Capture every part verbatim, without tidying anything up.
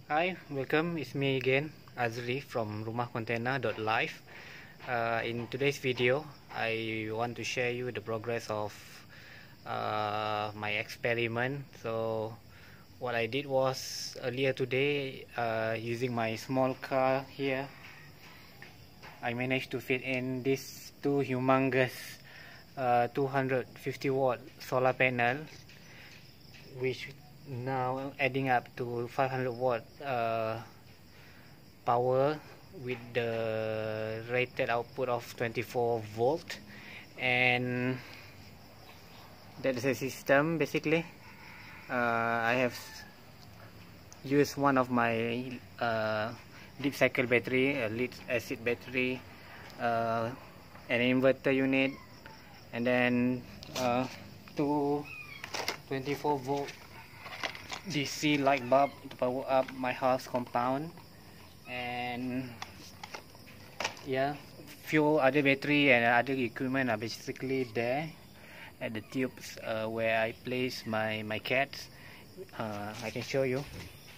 Hi, welcome. It's me again, Azri from rumah container dot live. Uh, in today's video, I want to share you the progress of uh, my experiment. So, what I did was earlier today, uh, using my small car here, I managed to fit in these two humongous uh, two hundred fifty watt solar panel, which now adding up to five hundred watt uh, power with the rated output of twenty-four volt, and that is a system. Basically, uh, I have used one of my uh, deep cycle battery, a lead acid battery, uh, an inverter unit, and then uh, two twenty-four volt D C light bulb to power up my house compound, and yeah, few other battery and other equipment are basically there at the tubes uh, where I place my my cats. uh, I can show you.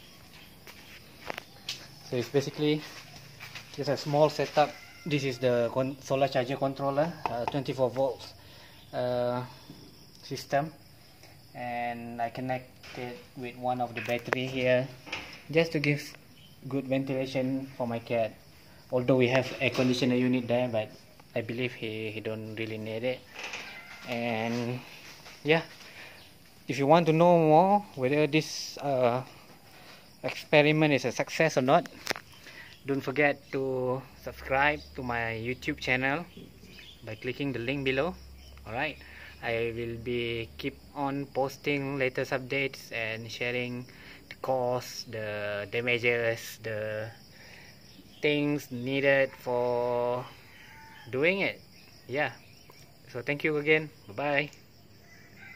So it's basically just a small setup. This is the con solar charger controller, uh, twenty-four volts uh, system, and I connect it with one of the battery here just to give good ventilation for my cat. Although we have air conditioner unit there, but I believe he, he don't really need it. And yeah, if you want to know more whether this uh, experiment is a success or not, don't forget to subscribe to my YouTube channel by clicking the link below. Alright, I will be keep on posting latest updates and sharing the cost, the damages, the things needed for doing it. Yeah, so thank you again. Bye bye.